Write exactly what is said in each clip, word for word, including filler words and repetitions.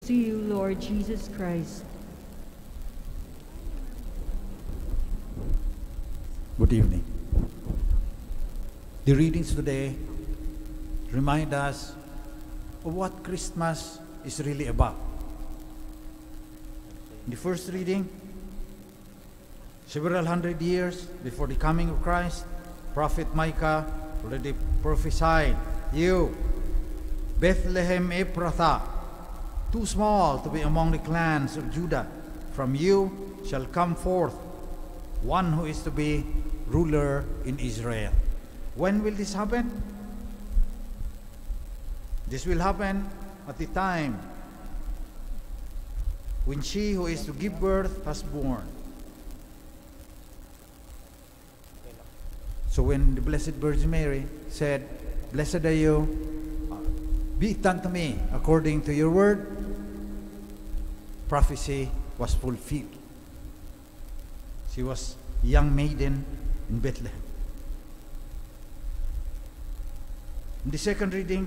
to you, Lord Jesus Christ. Good evening. The readings today remind us of what Christmas is really about. In the first reading, several hundred years before the coming of Christ, Prophet Micah already prophesied, "You, Bethlehem Ephrathah, too small to be among the clans of Judah, from you shall come forth one who is to be ruler in Israel." When will this happen? This will happen at the time when she who is to give birth has born. So when the Blessed Virgin Mary said, "Blessed are you, be it done to me according to your word," prophecy was fulfilled. She was a young maiden in Bethlehem. In the second reading,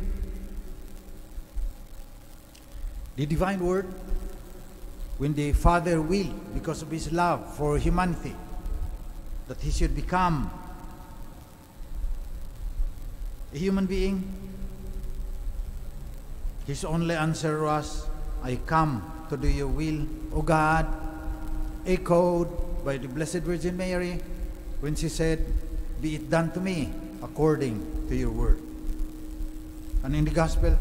the divine word, when the Father willed, because of his love for humanity, that he should become a human being, his only answer was, "I come to do your will, O God," echoed by the Blessed Virgin Mary when she said, "Be it done to me according to your word." And in the Gospel,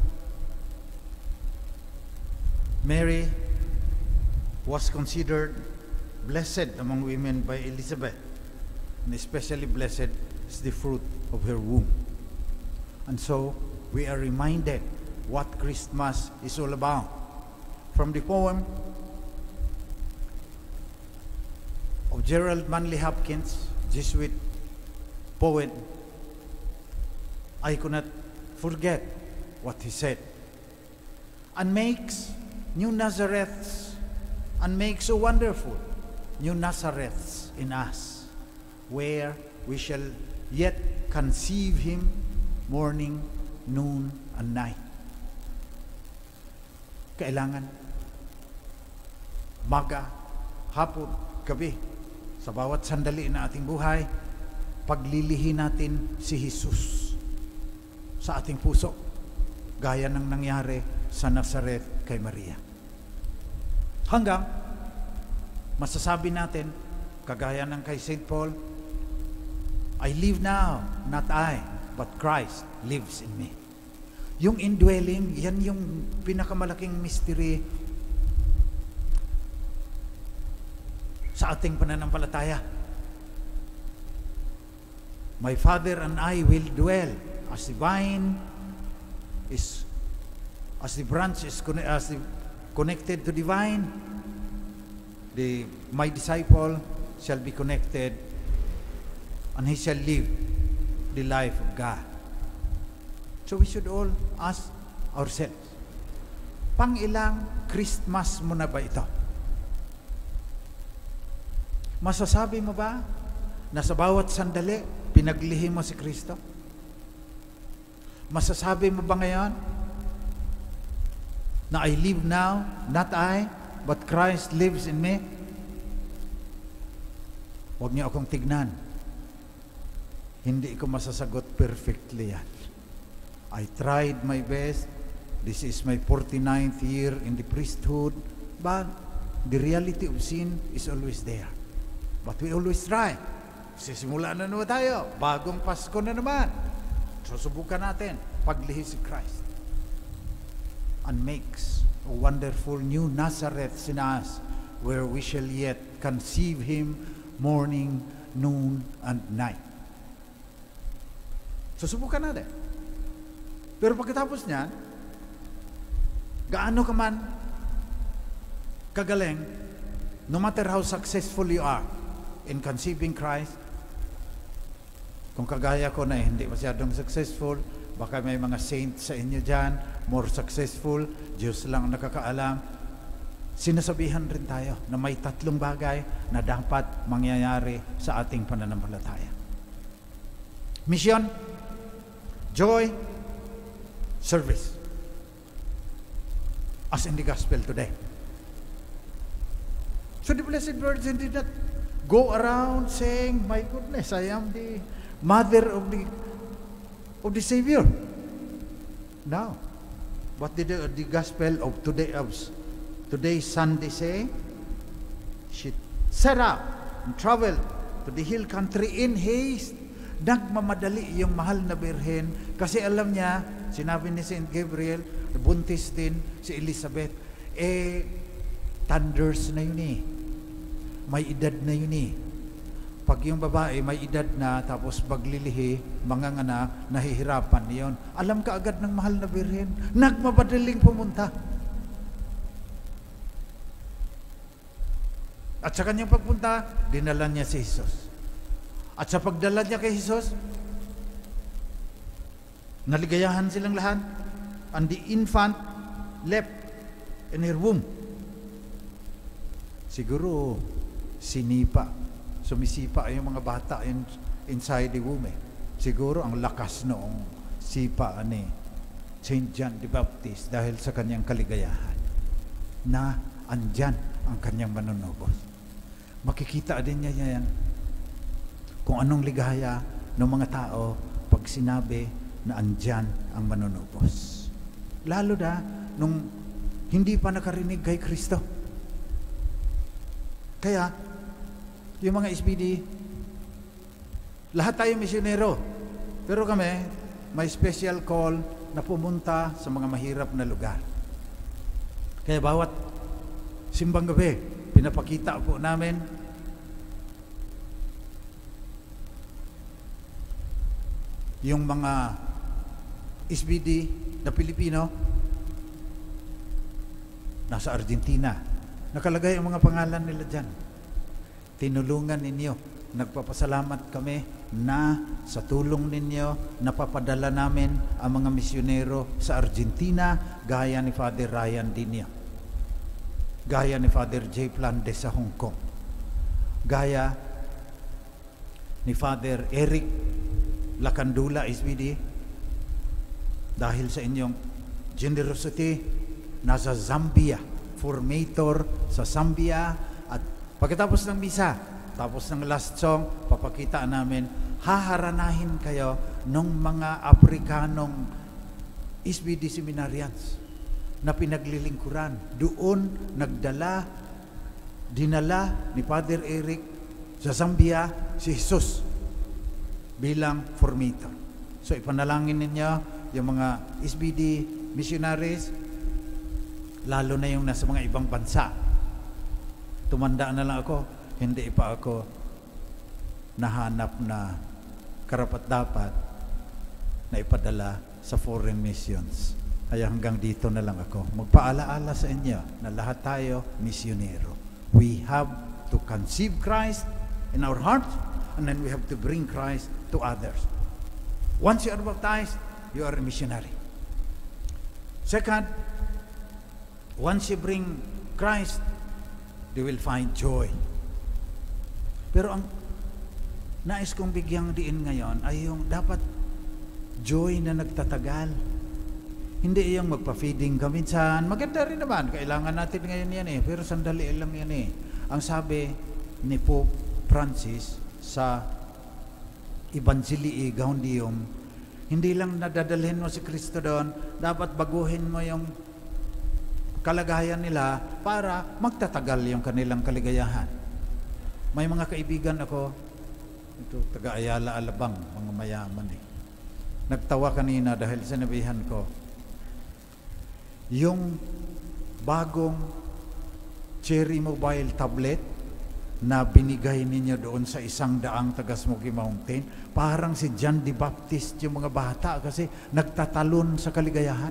Mary was considered blessed among women by Elizabeth, and especially blessed is the fruit of her womb. And so we are reminded what Christmas is all about. From the poem of Gerald Manley Hopkins, Jesuit poet, I could not forget what he said. "And makes new Nazareths, and makes so wonderful new Nazareths in us, where we shall yet conceive him morning, noon, and night." Kailangan maga, hapon, gabi, sa bawat sandali na ating buhay, paglilihin natin si Jesus sa ating puso, gaya ng nangyari sa Nazareth kay Maria. Hanggang masasabi natin, kagaya ng kay Saint Paul, "I live now, not I, but Christ lives in me." Yung indwelling, yan yung pinakamalaking mystery sa ating pananampalataya. "My Father and I will dwell," as the vine is, as the branch is as the connected to the vine, the my disciple shall be connected, and he shall live the life of God. So we should all ask ourselves, pang ilang Christmas mo na ba ito? Masasabi mo ba na sa bawat sandali pinaglihim mo si Kristo? Masasabi mo ba ngayon na I live now, not I, but Christ lives in me? Huwag niyo akong tignan. Hindi ko masasagot perfectly yan. I tried my best. This is my forty-ninth year in the priesthood, but the reality of sin is always there. But we always try. Sisimula na naman tayo. Bagong Pasko na naman. Susubukan natin paglihi si Christ, and makes a wonderful new Nazareth in us, where we shall yet conceive him morning, noon, and night. Susubukan natin. Pero pagkatapos niyan, gaano ka man kagaling, no matter how successful you are in conceiving Christ, kung kagaya ko na eh, hindi masyadong successful, baka may mga saints sa inyo dyan, more successful, Diyos lang ang nakakaalam. Sinasabihan rin tayo na may tatlong bagay na dapat mangyayari sa ating pananampalataya. Mission, joy, service. as in the gospel today. So the Blessed Virgin did not go around saying, my goodness, I am the mother of the of the Savior. No. What did the, the gospel of today of today Sunday say? She set out and traveled to the hill country in haste. Nagmamadali yung mahal na birhen kasi alam niya, sinabi ni Saint Gabriel, buntis din si Elizabeth. Eh, thunders na yun eh. May edad na yun eh. Pag yung babae may edad na tapos baglilihi, mga anak, nahihirapan yun. Alam ka agad ng mahal na birhen, nagmabadaling pumunta. At sa kanyang pagpunta, dinala niya si Jesus. At sa pagdala niya kay Jesus, naligayahan silang lahat. And the infant leapt in her womb. Siguro, sinipa. Sumisipa yung mga bata in, inside the womb. Eh. Siguro ang lakas noong sipa ni Saint John the Baptist dahil sa kanyang kaligayahan na andyan ang kanyang manunubos. Makikita din niya yan kung anong ligaya ng mga tao pag sinabi na andyan ang manunubos. Lalo na nung hindi pa nakarinig kay Kristo. Kaya, yung mga S P D, lahat tayo misyonero. Pero kami, may special call na pumunta sa mga mahirap na lugar. Kaya bawat simbang gabi, pinapakita po namin yung mga S B D na Pilipino nasa Argentina. Nakalagay ang mga pangalan nila dyan. Tinulungan ninyo. Nagpapasalamat kami na sa tulong ninyo, napapadala namin ang mga misyonero sa Argentina, gaya ni Father Ryan Dinia, gaya ni Father J. Plandes sa Hong Kong, gaya ni Father Eric Lacandula S B D. Dahil sa inyong generosity, nasa Zambia, formator sa Zambia. At pagkatapos ng misa, tapos ng last song, papakita namin, haharanahin kayo ng mga Afrikanong S B D seminarians na pinaglilingkuran. Doon nagdala, dinala ni Father Eric sa Zambia si Jesus bilang formator. So ipanalangin ninyo yung mga S B D missionaries, lalo na yung nasa mga ibang bansa. Tumanda na lang ako, hindi pa ako nahanap na karapat-dapat na ipadala sa foreign missions. Kaya hanggang dito na lang ako. Magpaalaala sa inyo na lahat tayo misyonero. We have to conceive Christ in our hearts, and then we have to bring Christ to others. Once you are baptized, you are a missionary. Second, once you bring Christ, you will find joy. Pero ang nais kong bigyang diin ngayon ay yung dapat joy na nagtatagal. Hindi yung magpa-feeding ka minsan. Maganda rin naman, kailangan natin ngayon yan eh. Pero sandali lang yan eh. Ang sabi ni Pope Francis sa Evangelii Gaudium, hindi lang nadadalhin mo si Kristo doon, dapat baguhin mo yung kalagayan nila para magtatagal yung kanilang kaligayahan. May mga kaibigan ako, ito, taga-Ayala, Alabang, mga mayaman eh. Nagtawa kanina dahil sinabihan ko, yung bagong Cherry Mobile tablet na binigay ninyo doon sa isang daang taga Smoky Mountain, parang si John the Baptist yung mga bata kasi nagtatalon sa kaligayahan.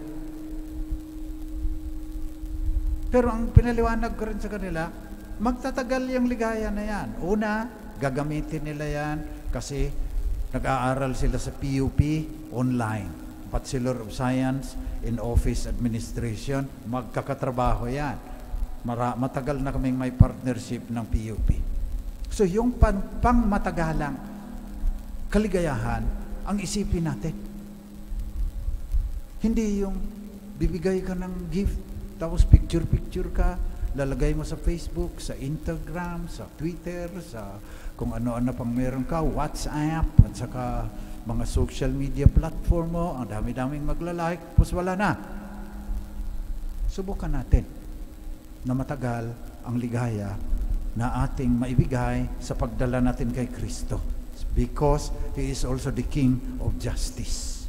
Pero ang pinaliwanag ko rin sa kanila, magtatagal yung ligaya na yan. Una, gagamitin nila yan kasi nag-aaral sila sa P U P online. Bachelor of Science in Office Administration. Magkakatrabaho yan. Mara, matagal na kaming may partnership ng P U P. So yung pan, pangmatagalang kaligayahan ang isipin natin. Hindi yung bibigay ka ng gift tapos picture-picture ka, lalagay mo sa Facebook, sa Instagram, sa Twitter, sa kung ano-ano pang meron ka, WhatsApp, at saka mga social media platform mo, ang dami-daming magla-like, tapos wala na. Subukan natin na matagal ang ligaya na ating maibigay sa pagdala natin kay Kristo, because He is also the King of justice.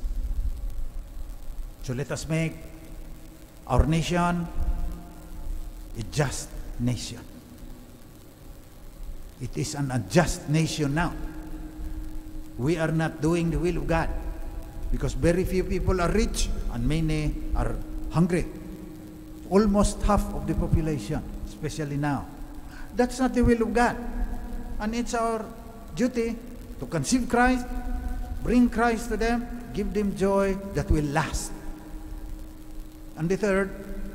So let us make our nation a just nation. It is an unjust nation now. We are not doing the will of God because very few people are rich and many are hungry. Almost half of the population, especially now. That's not the will of God. And it's our duty to conceive Christ, bring Christ to them, give them joy that will last. And the third,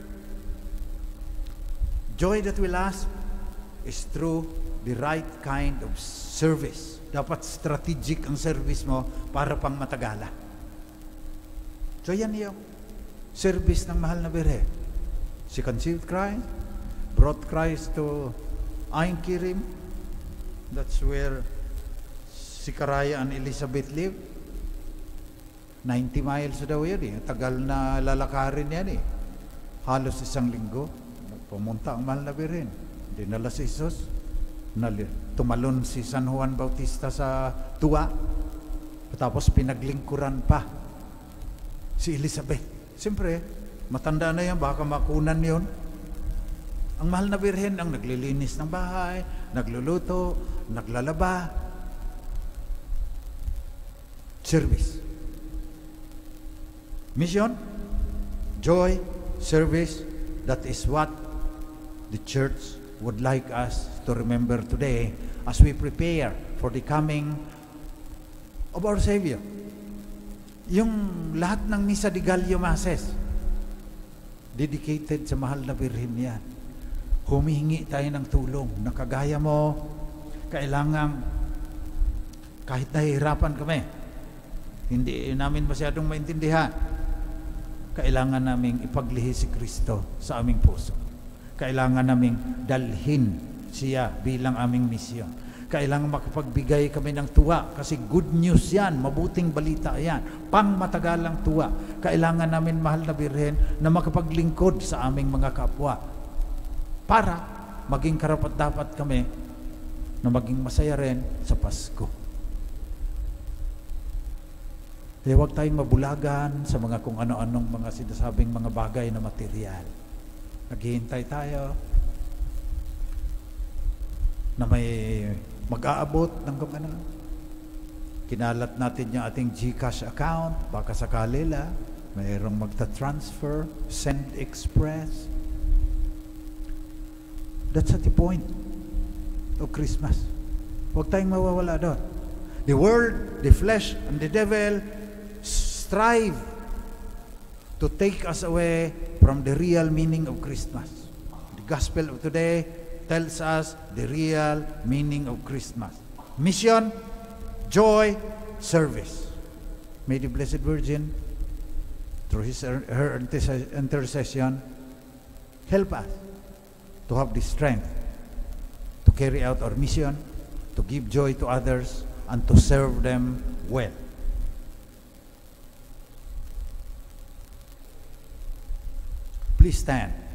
joy that will last is through the right kind of service. Dapat strategic ang service mo para pang matagala. So yan yung service ng mahal na Birhen. She conceived Christ, brought Christ to Ain Kirim. That's where Sikaraya and Elizabeth lived. ninety miles daw yan eh. Tagal na lalakarin yan eh. Halos isang linggo. Pumunta ang mahal na Birhen. Dinala si Jesus. Tumalon si San Juan Bautista sa tuwa. Tapos pinaglingkuran pa si Elizabeth. Siyempre, matanda na yan, baka makunan yon. Ang mahal na Birhen ang naglilinis ng bahay, nagluluto, naglalaba. Service. Mission, joy, service, that is what the church would like us to remember today as we prepare for the coming of our Savior. Yung lahat ng Misa de Gallo Masses, dedicated sa mahal na Birhen yan. Humihingi tayo ng tulong. Nakagaya mo, kailangan, kahit nahihirapan kami, hindi namin masyadong maintindihan, kailangan naming ipaglihi si Kristo sa aming puso. Kailangan naming dalhin siya bilang aming misyon. Kailangan makapagbigay kami ng tuwa kasi good news yan, mabuting balita yan, pang matagalang tuwa. Kailangan namin, mahal na Birhen, na makapaglingkod sa aming mga kapwa para maging karapat-dapat kami na maging masaya rin sa Pasko. Kaya huwag tayong mabulagan sa mga kung ano-anong mga sinasabing mga bagay na material. Naghihintay tayo na may mag-aabot ng kung ano. Kinalat natin yung ating GCash account, baka sakali la, mayroong magta-transfer, send express. That's at the point of Christmas. Huwag tayong mawawala doon. The world, the flesh, and the devil strive to take us away from the real meaning of Christmas. The gospel of today tells us the real meaning of Christmas. Mission, joy, service. May the Blessed Virgin, through his, her intercession, help us to have the strength to carry out our mission, to give joy to others, and to serve them well. Please stand.